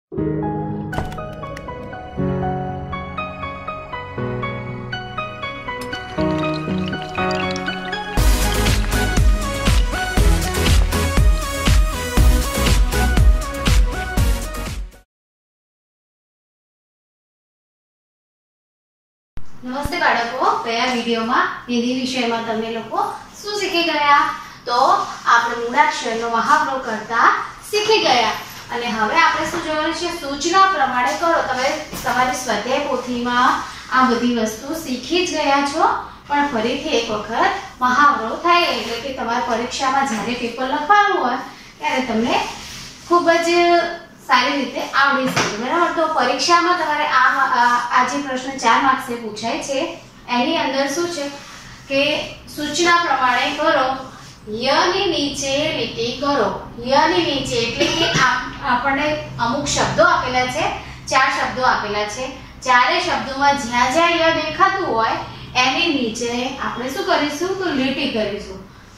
नमस्ते बाळको, गया वीडियो में हिंदी विषय में तमे लोको શું શીખી ગયા? તો આપણે મૂળાક્ષરનો મહાવરો કરતા શીખી ગયા અને હવે આપણે શું જોવાનું છે? સૂચના પ્રમાણે કરો. તમે તમારી સ્વાધ્યાય પોથીમાં આ બધી વસ્તુ શીખી જ ગયા છો, પણ ફરીથી એક વખત મહાવરો થાય એટલે કે તમારી પરીક્ષામાં જ્યારે પેપર લખવાનું હોય ત્યારે તમને ખૂબ જ સારી રીતે આવડી શકે. બરાબર? તો પરીક્ષામાં તમારે આ જે પ્રશ્ન 4 માર્ક્સે પૂછાય છે એની અંદર શું છે કે સૂચના પ્રમાણે કરો. ય ની નીચે લીટી કરો. ય ની નીચે એટલે કે આપણને અમુક શબ્દો આપેલા છે, 4 શબ્દો આપેલા છે. ચારે શબ્દોમાં જ્યાં જ્યાં ય દેખાતું હોય એની નીચે આપણે શું કરીશું? તો લીટી કરીશું.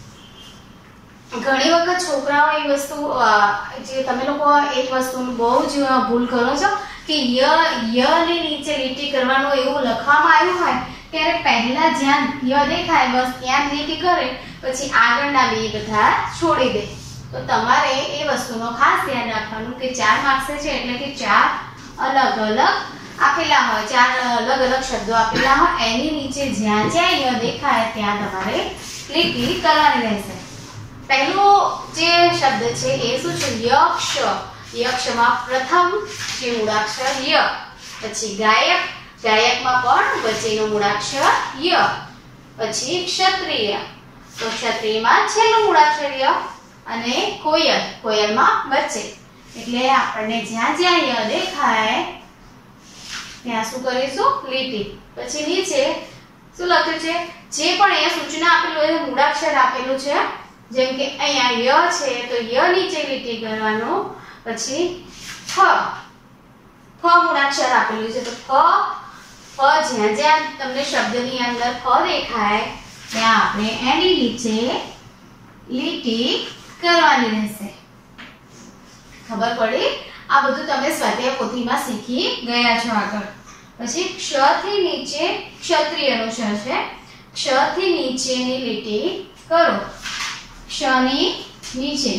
ઘણી વખત છોકરાઓ એ વસ્તુ જે તમે લોકો એક વસ્તુનું બહુ જ ભૂલ કરો છો કે ય ની નીચે લીટી કરવાનું એવું લખવામાં આવ્યું હોય ત્યારે પહેલા જ્યાં ય દેખાય બસ ત્યાં લીટી કરે, પછી આગળના બે બધા છોડી દે. તો તમારે એ વસ્તુનો ખાસ ધ્યાન રાખવાનું કે 4 માર્ક્સ છે એટલે કે 4 અલગ અલગ આપેલા હોય, 4 અલગ અલગ શબ્દો આપેલા હોય, એની નીચે જ્યાં જ્યાં ય દેખાય ત્યાં તમારે લીટી કરવાની રહેશે. પહેલો જે શબ્દ છે એ શું છે? યક્ષ. યક્ષમાં પ્રથમ જે મૂળાક્ષર ય, પછી ગાયક. ગાયકમાં પણ વચ્ચેનો મૂળાક્ષર ય, પછી ક્ષત્રિય. તો ક્ષત્રિયમાં છેલ્લું મૂળાક્ષર ય અને કોયલ. કોયલમાં વચ્ચે. એટલે આપણને જ્યાં જ્યાં ય દેખાય ત્યાં શું કરીશું? લીટી. પછી નીચે શું લખ્યું છે? જે પણ અહીંયા સૂચના આપેલું હોય મૂળાક્ષર આપેલું છે, જેમ કે અહીંયા ય છે તો ય નીચે લીટી કરવાનું. પછી ફ. ફ મૂળાક્ષર આપેલું છે તો ફ જ્યાં જ્યાં તમને શબ્દની અંદર ફ દેખાય ત્યાં આપણે એની નીચે લીટી કરવાની રહેશે. ખબર પડી? આ બધું તમે સ્વાધ્યાય પોથીમાં શીખી ગયા છો આગળ. પછી ક્ષ થી નીચે ક્ષત્રિયનો ક્ષ છે. ક્ષ થી નીચેની લીટી કરો. ક્ષની નીચે.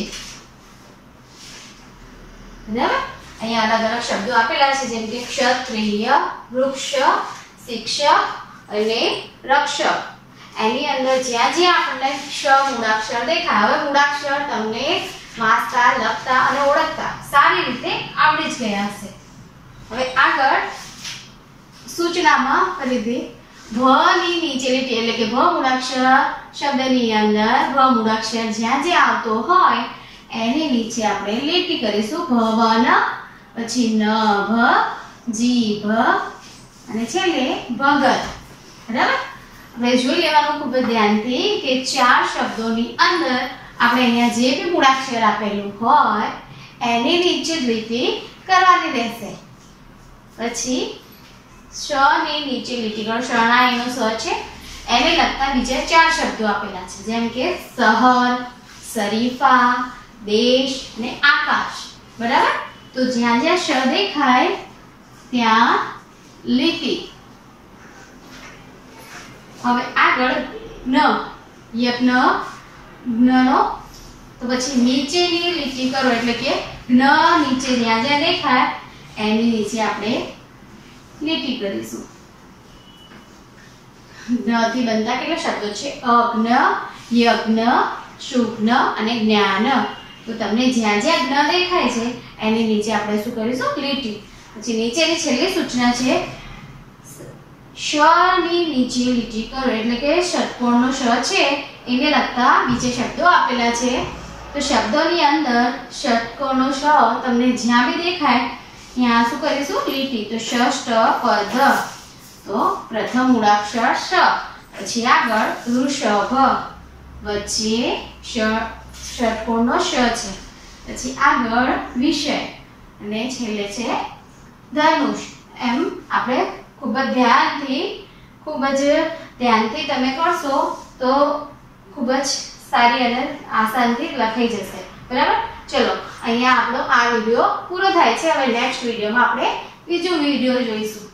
બરાબર? અહીંયા અલગ અલગ શબ્દો આપેલા છે જેમ કે ક્ષત્રિય, વૃક્ષ, શિક્ષક અને રક્ષક. એની અંદર જ્યાં જ્યાં આપણને ક્ષ મૂળાક્ષર દેખાય, હવે મૂળાક્ષર તમને વાંચતા, લખતા અને ઓળખતા સારી રીતે આવડી જ ગયા હશે. હવે આગળ સૂચનામાં કરી દે. ભ ની નીચે લીટી એટલે કે ભ મૂળાક્ષર શબ્દની અંદર ભ મૂળાક્ષર જ્યાં જ્યાં આવતો હોય એની નીચે આપણે લીટી કરીશું. ભવન, પછી ન ભ, જી ભ અને છેલ્લે ભગત. બરાબર? હવે જોઈ લેવાનું ખૂબ જ ધ્યાનથી કે 4 શબ્દોની અંદર આપણે અહીંયા જે બી મૂળાક્ષર આપેલું હોય એની નીચે લીટી કરવાની રહેશે. પછી શ ની નીચે લીટી કરો. શરણાઈનો સ છે એને લગતા બીજા 4 શબ્દો આપેલા છે જેમ કે શહર, શરીફા, દેશ અને આકાશ. બરાબર? તો જ્યાં જ્યાં શ દેખાય ત્યાં લીટી. હવે આગળ ન. યજ્ઞ, જ્ઞનો. તો પછી નીચેની લીટી કરો એટલે કે જ્ઞ નીચે જ્યાં જ્યાં દેખાય એની નીચે આપણે લીટી કરીશું. જ્ઞ થી બનતા કેટલા શબ્દો છે? અજ્ઞ, યજ્ઞ, શુભ્ન અને જ્ઞાન. તો તમને જ્યાં જ્યાં જ્ઞ દેખાય છે એની નીચે આપણે શું કરીશું? લીટી. પછી નીચેની છેલ્લી સૂચના છે શ ની નીચે લીટી કરો એટલે કે ષટકોણનો શ છે એને લગતા બીજે શબ્દો આપેલા છે. તો શબ્દોની અંદર ષટકોણનો શ તમને જ્યાં બી દેખાય ત્યાં શું કરીશું? લીટી. તો ષષ્ઠ પદ. તો પ્રથમ મૂળાક્ષર શ, પછી આગળ વૃષભ, વચ્ચે ષટકોણનો શ છે, પછી આગળ વિષય અને છેલ્લે છે ધનુષ. એમ આપણે ખૂબ જ ધ્યાનથી તમે કરશો તો ખૂબ જ સારી અને આસાનથી લખાઈ જશે. બરાબર? ચલો અહીંયા આપણો આ વિડિયો પૂરો થાય છે. હવે નેક્સ્ટ વિડિયોમાં આપણે બીજો વિડિયો જોઈશું.